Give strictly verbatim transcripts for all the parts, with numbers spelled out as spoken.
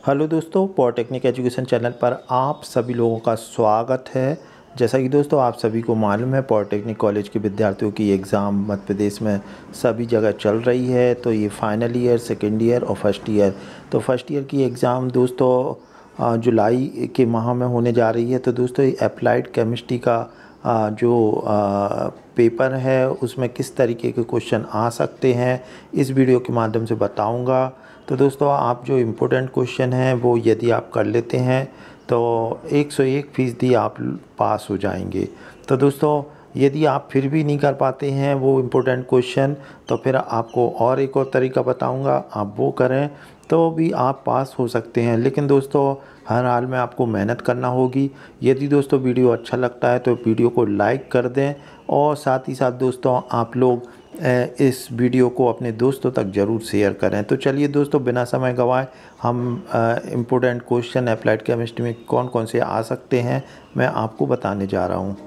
Hello दोस्तों, polytechnic education channel पर आप सभी लोगों का स्वागत है। जैसा कि दोस्तों आप सभी को मालूम है, पॉलिटेक्निक कॉलेज के विद्यार्थियों की एग्ज़ाम मध्य प्रदेश में सभी जगह चल रही है। तो ये फाइनल ईयर, सेकेंड ईयर और फर्स्ट ईयर। तो फर्स्ट ईयर की एग्ज़ाम दोस्तों जुलाई के माह में होने जा रही है। तो दोस्तों अप्लाइड केमिस्ट्री का आ, जो आ, पेपर है उसमें किस तरीके के क्वेश्चन आ सकते हैं इस वीडियो के माध्यम से बताऊंगा। तो दोस्तों आप जो इम्पोर्टेंट क्वेश्चन हैं वो यदि आप कर लेते हैं तो एक सौ एक फीसदी आप पास हो जाएंगे। तो दोस्तों यदि आप फिर भी नहीं कर पाते हैं वो इम्पोर्टेंट क्वेश्चन, तो फिर आपको और एक और तरीका बताऊंगा, आप वो करें तो भी आप पास हो सकते हैं। लेकिन दोस्तों हर हाल में आपको मेहनत करना होगी। यदि दोस्तों वीडियो अच्छा लगता है तो वीडियो को लाइक कर दें और साथ ही साथ दोस्तों आप लोग इस वीडियो को अपने दोस्तों तक ज़रूर शेयर करें। तो चलिए दोस्तों बिना समय गंवाए हम इम्पोर्टेंट क्वेश्चन अप्लाइड केमिस्ट्री में कौन कौन से आ सकते हैं मैं आपको बताने जा रहा हूँ।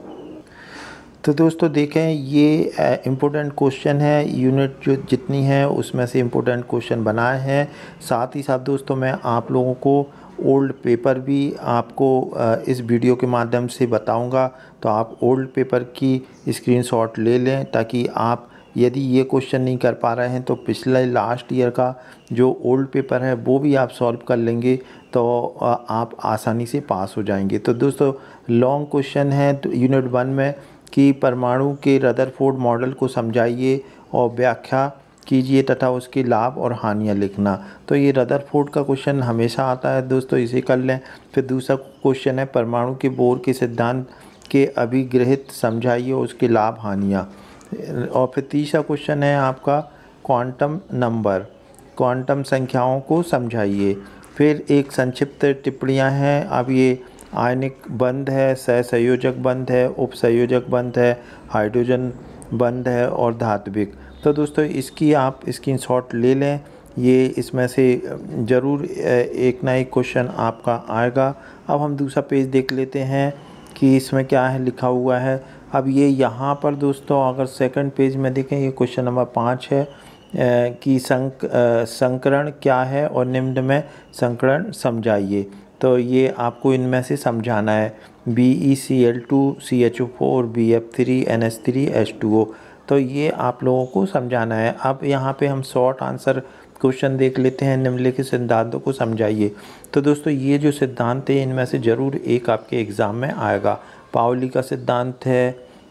तो दोस्तों देखें, ये इम्पोर्टेंट क्वेश्चन है, यूनिट जो जितनी है उसमें से इम्पोर्टेंट क्वेश्चन बनाए हैं। साथ ही साथ दोस्तों मैं आप लोगों को ओल्ड पेपर भी आपको इस वीडियो के माध्यम से बताऊंगा। तो आप ओल्ड पेपर की स्क्रीनशॉट ले लें ताकि आप यदि ये क्वेश्चन नहीं कर पा रहे हैं तो पिछले लास्ट ईयर का जो ओल्ड पेपर है वो भी आप सॉल्व कर लेंगे तो आप आसानी से पास हो जाएंगे। तो दोस्तों लॉन्ग क्वेश्चन है तो यूनिट वन में कि परमाणु के रदरफोर्ड मॉडल को समझाइए और व्याख्या कीजिए तथा उसके लाभ और हानियाँ लिखना। तो ये रदरफोर्ड का क्वेश्चन हमेशा आता है दोस्तों, इसे कर लें। फिर दूसरा क्वेश्चन है परमाणु के बोर के सिद्धांत के अभिगृहित समझाइए और उसके लाभ हानियाँ। और फिर तीसरा क्वेश्चन है आपका क्वांटम नंबर, क्वांटम संख्याओं को समझाइए। फिर एक संक्षिप्त टिप्पणियाँ हैं। अब ये आयनिक बंध है, सहसंयोजक बंध है, उपसंयोजक बंध है, हाइड्रोजन बंध है और धात्विक। तो दोस्तों इसकी आप स्क्रीनशॉट ले लें, ये इसमें से ज़रूर एक ना एक क्वेश्चन आपका आएगा। अब हम दूसरा पेज देख लेते हैं कि इसमें क्या है लिखा हुआ है। अब ये यहाँ पर दोस्तों अगर सेकंड पेज में देखें, ये क्वेश्चन नंबर पाँच है कि संक संकरण क्या है और निम्न में संकरण समझाइए। तो ये आपको इनमें से समझाना है B E C L two C H O four B F three N H three H two O. तो ये आप लोगों को समझाना है। अब यहाँ पे हम शॉर्ट आंसर क्वेश्चन देख लेते हैं। निम्नलिखित सिद्धांतों को समझाइए। तो दोस्तों ये जो सिद्धांत है इनमें से ज़रूर एक आपके एग्ज़ाम में आएगा। पाउली का सिद्धांत है,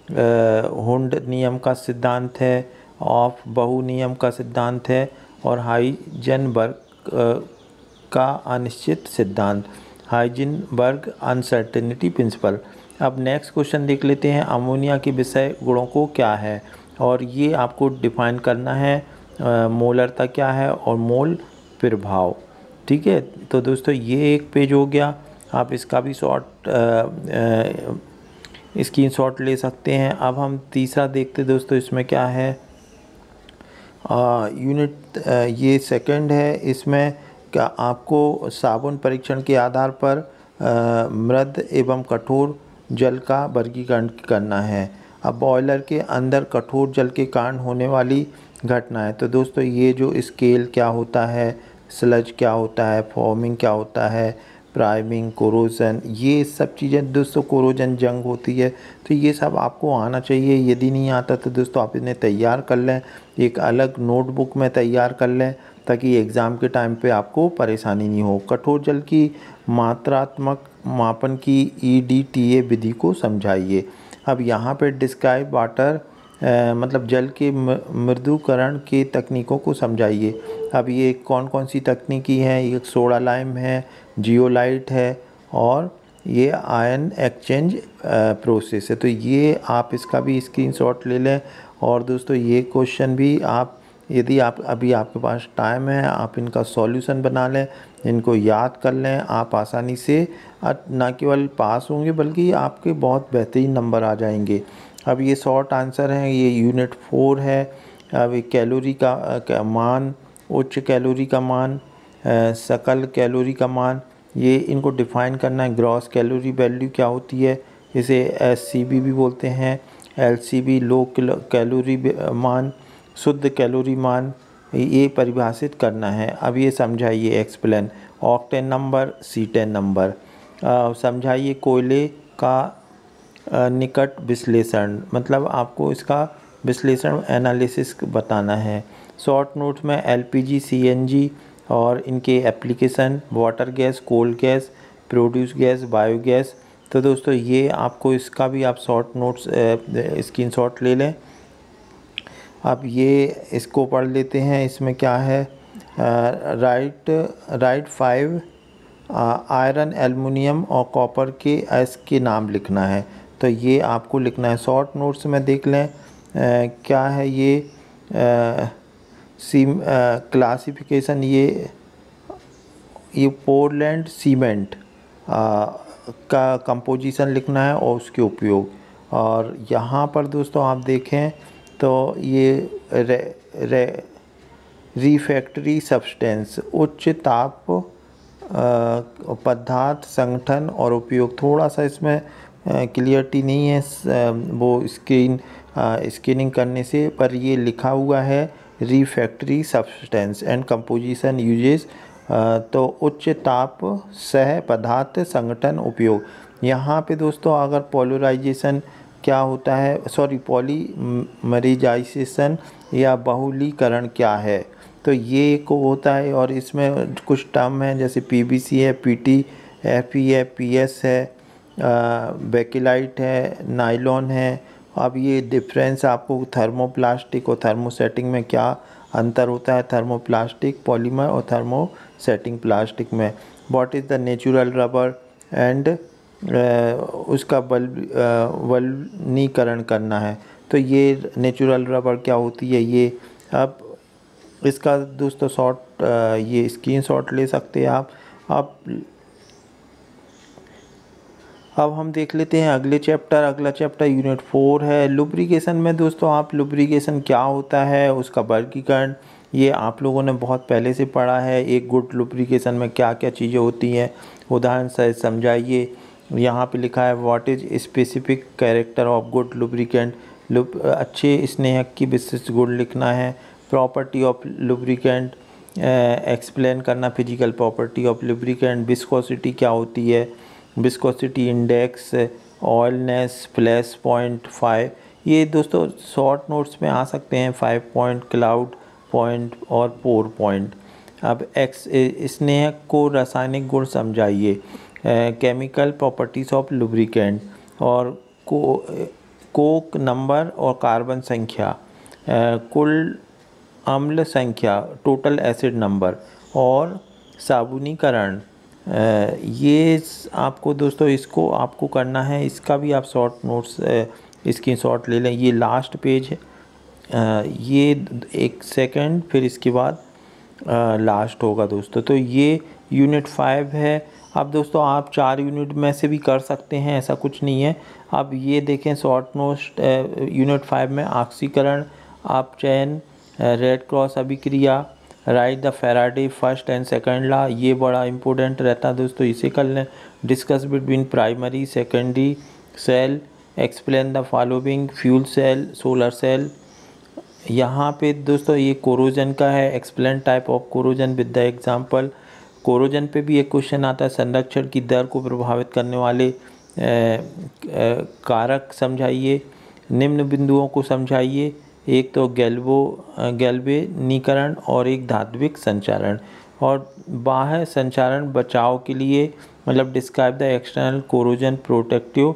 हुंड नियम का सिद्धांत है, ऑफ बहु नियम का सिद्धांत है और हाइजेनबर्ग का अनिश्चित सिद्धांत, हाइजेनबर्ग अनसर्टेनिटी प्रिंसिपल। अब नेक्स्ट क्वेश्चन देख लेते हैं, अमोनिया के विषय गुणों को क्या है और ये आपको डिफाइन करना है। आ, मोलरता क्या है और मोल प्रभाव। ठीक है, तो दोस्तों ये एक पेज हो गया। आप इसका भी शॉर्ट स्क्रीन शॉट ले सकते हैं। अब हम तीसरा देखते दोस्तों, इसमें क्या है यूनिट ये सेकंड है। इसमें क्या आपको साबुन परीक्षण के आधार पर मृद एवं कठोर जल का वर्गीकरण करना है। अब बॉयलर के अंदर कठोर जल के कारण होने वाली घटना है। तो दोस्तों ये जो स्केल क्या होता है, स्लज क्या होता है, फॉर्मिंग क्या होता है, प्राइमिंग, कोरोजन, ये सब चीज़ें दोस्तों, कोरोजन जंग होती है। तो ये सब आपको आना चाहिए। यदि नहीं आता तो दोस्तों आप इन्हें तैयार कर लें, एक अलग नोटबुक में तैयार कर लें ताकि एग्ज़ाम के टाइम पे आपको परेशानी नहीं हो। कठोर जल की मात्रात्मक मापन की ई डी टी ए विधि को समझाइए। अब यहाँ पे डिस्क्राइब वाटर मतलब जल के मृदुकरण के तकनीकों को समझाइए। अब ये कौन कौन सी तकनीकी हैं, ये सोडा लाइम है, जियोलाइट है और ये आयन एक्सचेंज प्रोसेस है। तो ये आप इसका भी स्क्रीनशॉट ले लें। और दोस्तों ये क्वेश्चन भी आप यदि आप अभी आपके पास टाइम है आप इनका सॉल्यूशन बना लें, इनको याद कर लें, आप आसानी से ना केवल पास होंगे बल्कि आपके बहुत बेहतरीन नंबर आ जाएंगे। अब ये शॉर्ट आंसर हैं, ये यूनिट फोर है। अब ये कैलोरी का, का मान, उच्च कैलोरी का मान, सकल कैलोरी का मान, ये इनको डिफ़ाइन करना है। ग्रॉस कैलोरी वैल्यू क्या होती है, इसे एस सी बी भी बोलते हैं। L C B low calorie मान, शुद्ध कैलोरी मान, ये परिभाषित करना है। अब ये समझाइए, explain. Octane number, cetane number. समझाइए कोयले का अ, निकट विश्लेषण, मतलब आपको इसका विश्लेषण एनालिसिस बताना है। शॉर्ट नोट्स में एलपीजी, सीएनजी और इनके application, water gas, coal gas, produce gas, biogas. तो दोस्तों ये आपको इसका भी आप शॉर्ट नोट्स स्क्रीनशॉट ले लें। अब ये इसको पढ़ लेते हैं। इसमें क्या है, write write five iron, aluminium और कॉपर के एस के नाम लिखना है। तो ये आपको लिखना है। शॉर्ट नोट्स में देख लें आ, क्या है ये आ, सीम क्लासिफिकेशन, ये ये पोरलैंड सीमेंट का कंपोजिशन लिखना है और उसके उपयोग। और यहाँ पर दोस्तों आप देखें तो ये रे, रे, रिफैक्टरी सब्सटेंस, उच्च ताप पदार्थ संगठन और उपयोग। थोड़ा सा इसमें क्लियरिटी नहीं है वो स्क्रीन स्कैनिंग करने से, पर ये लिखा हुआ है refractory substance and composition uses. तो उच्च ताप सह पदार्थ संगठन उपयोग। यहाँ पे दोस्तों अगर पोलराइजेशन क्या होता है, सॉरी पॉलीमराइजेशन या बहुलीकरण क्या है, तो ये एक होता है। और इसमें कुछ टर्म हैं जैसे पीवीसी है, पीटी, एफई है, पीएस है, बेकेलाइट है, नाइलॉन है। अब ये डिफरेंस आपको थर्मोप्लास्टिक और थर्मोसेटिंग में क्या अंतर होता है, थर्मोप्लास्टिक पॉलीमर और थर्मोसेटिंग प्लास्टिक में। What is the natural rubber and उसका बल वल्कनीकरण करना है। तो ये नेचुरल रबर क्या होती है ये। अब इसका दोस्तों शॉर्ट ये स्क्रीनशॉट ले सकते हैं आप। अब अब हम देख लेते हैं अगले चैप्टर। अगला चैप्टर यूनिट फोर है लुब्रिकेशन में। दोस्तों आप लुब्रिकेशन क्या होता है, उसका वर्गीकरण, ये आप लोगों ने बहुत पहले से पढ़ा है। एक गुड लुब्रिकेशन में क्या क्या चीज़ें होती हैं, उदाहरण से समझाइए। यहाँ पे लिखा है what is specific character of good lubricant. लुब अच्छे स्नेहक की विशिष्ट गुण लिखना है। प्रॉपर्टी ऑफ लुब्रिकेंट एक्सप्लेन करना, physical property of lubricant. Viscosity क्या होती है, viscosity index, oiliness, flash point five. ये दोस्तों शॉर्ट नोट्स में आ सकते हैं, फाइव पॉइंट, क्लाउड पॉइंट और पोर पॉइंट। अब एक्स स्नेहक को रासायनिक गुण समझाइए, केमिकल प्रॉपर्टीज़ ऑफ लुब्रिकेंट। और को कोक नंबर और कार्बन संख्या, कुल अम्ल संख्या, टोटल एसिड नंबर और साबुनीकरण। ये आपको दोस्तों इसको आपको करना है, इसका भी आप शॉर्ट नोट्स स्क्रीनशॉट ले लें। ये लास्ट पेज है, ये एक सेकंड फिर इसके बाद लास्ट होगा दोस्तों। तो ये यूनिट फाइव है। अब दोस्तों आप चार यूनिट में से भी कर सकते हैं, ऐसा कुछ नहीं है। अब ये देखें शॉर्ट नोट्स यूनिट फाइव में ऑक्सीकरण, आप चयन, रेड क्रॉस अभिक्रिया, write the Faraday first and second law, ये बड़ा इंपॉर्टेंट रहता है दोस्तों, इसे कर लें। Discuss between primary secondary cell, explain the following, fuel cell, solar cell. यहाँ पे दोस्तों ये कोरोजन का है, explain type of corrosion with the example. Corrosion पे भी एक क्वेश्चन आता है, संरक्षण की दर को प्रभावित करने वाले ए, ए, कारक समझाइए। निम्न बिंदुओं को समझाइए, एक तो गैल्वो गैल्वेनीकरण और एक धात्विक संचारण। और बाह्य संचारण बचाव के लिए, मतलब describe the external corrosion protective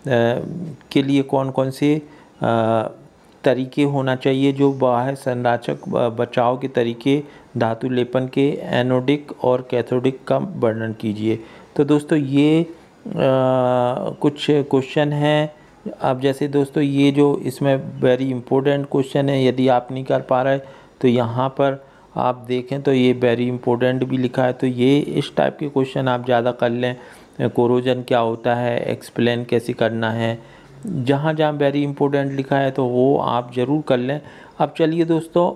के लिए कौन कौन से आ, तरीके होना चाहिए, जो बाह्य संरक्षक बचाव के तरीके, धातु लेपन के, एनोडिक और कैथोडिक का वर्णन कीजिए। तो दोस्तों ये आ, कुछ क्वेश्चन हैं। अब जैसे दोस्तों ये जो इसमें वेरी इंपॉर्टेंट क्वेश्चन है, यदि आप नहीं कर पा रहे तो यहाँ पर आप देखें तो ये वेरी इंपॉर्टेंट भी लिखा है। तो ये इस टाइप के क्वेश्चन आप ज़्यादा कर लें। कोरोजन क्या होता है, एक्सप्लेन कैसे करना है, जहाँ जहाँ वेरी इंपॉर्टेंट लिखा है तो वो आप ज़रूर कर लें। अब चलिए दोस्तों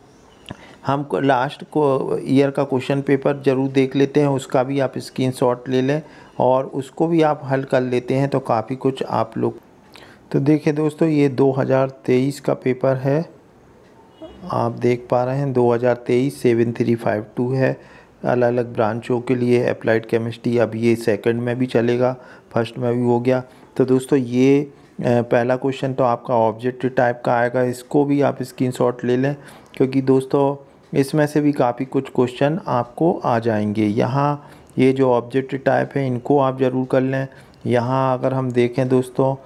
हम लास्ट को ईयर का क्वेश्चन पेपर ज़रूर देख लेते हैं, उसका भी आप स्क्रीनशॉट ले लें और उसको भी आप हल कर लेते हैं तो काफ़ी कुछ आप लोग। तो देखिए दोस्तों ये दो हज़ार तेईस का पेपर है, आप देख पा रहे हैं दो हज़ार तेईस सेवन थ्री फाइव टू है। अलग अलग ब्रांचों के लिए अप्लाइड केमिस्ट्री, अब ये सेकंड में भी चलेगा, फर्स्ट में भी हो गया। तो दोस्तों ये पहला क्वेश्चन तो आपका ऑब्जेक्टिव टाइप का आएगा, इसको भी आप स्क्रीनशॉट ले लें क्योंकि दोस्तों इसमें से भी काफ़ी कुछ क्वेश्चन आपको आ जाएंगे। यहाँ ये जो ऑब्जेक्टिव टाइप है इनको आप ज़रूर कर लें। यहाँ अगर हम देखें दोस्तों,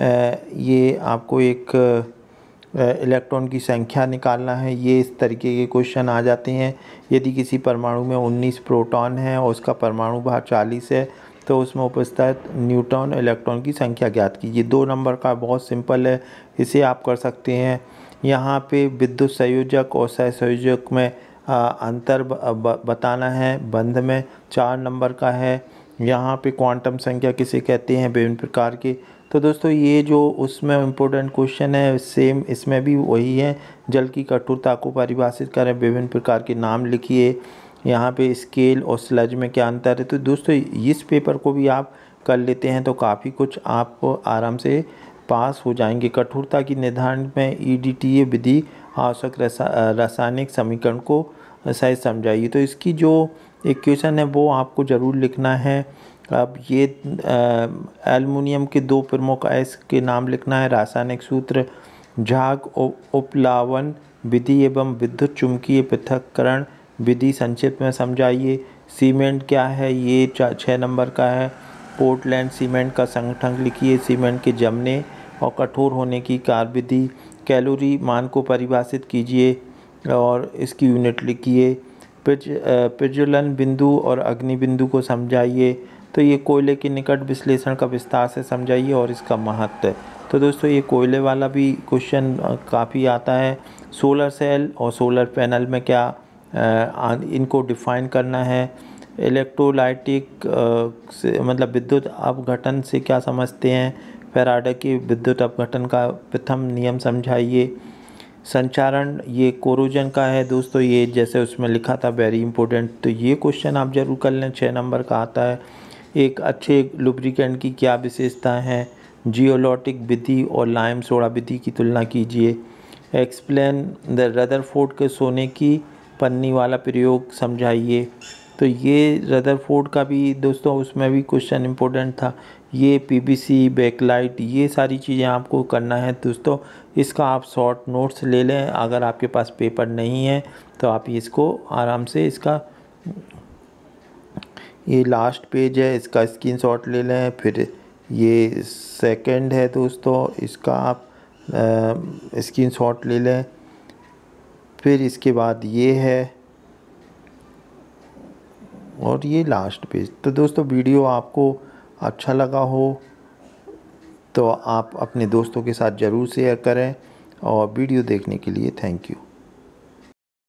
ये आपको एक इलेक्ट्रॉन की संख्या निकालना है, ये इस तरीके के क्वेश्चन आ जाते हैं। यदि किसी परमाणु में उन्नीस प्रोटॉन है और उसका परमाणु भार चालीस है तो उसमें उपस्थित न्यूट्रॉन इलेक्ट्रॉन की संख्या ज्ञात कीजिए। दो नंबर का बहुत सिंपल है, इसे आप कर सकते हैं। यहाँ पे विद्युत संयोजक और सहसंयोजक में आ, अंतर ब, ब, बताना है। बंध में चार नंबर का है। यहाँ पे क्वांटम संख्या किसे कहते हैं, विभिन्न प्रकार के। तो दोस्तों ये जो उसमें इम्पोर्टेंट क्वेश्चन है सेम इसमें भी वही है। जल की कठोरता को परिभाषित करें, विभिन्न प्रकार के नाम लिखिए। यहाँ पे स्केल और स्लज में क्या अंतर है। तो दोस्तों इस पेपर को भी आप कर लेते हैं तो काफ़ी कुछ आप आराम से पास हो जाएंगे। कठोरता की निर्धारण में ई डी टी ए विधि आवश्यक रासायनिक समीकरण को सही समझाइए। तो इसकी जो इक्वेशन है वो आपको ज़रूर लिखना है। अब ये एल्युमिनियम के दो प्रमुख अयस्क के नाम लिखना है। रासायनिक सूत्र झाग उपलावन विधि एवं विद्युत चुम्बकीय पृथक्करण विधि संक्षिप्त में समझाइए। सीमेंट क्या है, ये छः नंबर का है। पोर्टलैंड सीमेंट का संगठन लिखिए। सीमेंट के जमने और कठोर होने की कार्यविधि। कैलोरी मान को परिभाषित कीजिए और इसकी यूनिट लिखिए। प्रज्वलन बिंदु और अग्नि बिंदु को समझाइए। तो ये कोयले के निकट विश्लेषण का विस्तार से समझाइए और इसका महत्व। तो दोस्तों ये कोयले वाला भी क्वेश्चन काफ़ी आता है। सोलर सेल और सोलर पैनल में क्या आ, इनको डिफाइन करना है। इलेक्ट्रोलाइटिक से मतलब विद्युत अपघटन से क्या समझते हैं। फैराडे के विद्युत अपघटन का प्रथम नियम समझाइए। संचारण ये कोरोजन का है दोस्तों, ये जैसे उसमें लिखा था वेरी इंपॉर्टेंट, तो ये क्वेश्चन आप जरूर कर लें, छः नंबर का आता है। एक अच्छे लुब्रिकेंट की क्या विशेषता है। जियोलॉटिक विधि और लाइम सोडा विधि की तुलना कीजिए। एक्सप्लेन द रदरफोर्ड के सोने की पन्नी वाला प्रयोग समझाइए। तो ये रदरफोर्ड का भी दोस्तों उसमें भी क्वेश्चन इंपॉर्टेंट था। ये पीवीसी बैकलाइट ये सारी चीज़ें आपको करना है दोस्तों। इसका आप शॉर्ट नोट्स ले लें, अगर आपके पास पेपर नहीं है तो आप इसको आराम से, इसका ये लास्ट पेज है, इसका स्क्रीनशॉट ले लें। फिर ये सेकंड है दोस्तों, इसका आप स्क्रीनशॉट ले लें। फिर इसके बाद ये है और ये लास्ट पेज। तो दोस्तों वीडियो आपको अच्छा लगा हो तो आप अपने दोस्तों के साथ ज़रूर शेयर करें और वीडियो देखने के लिए थैंक यू।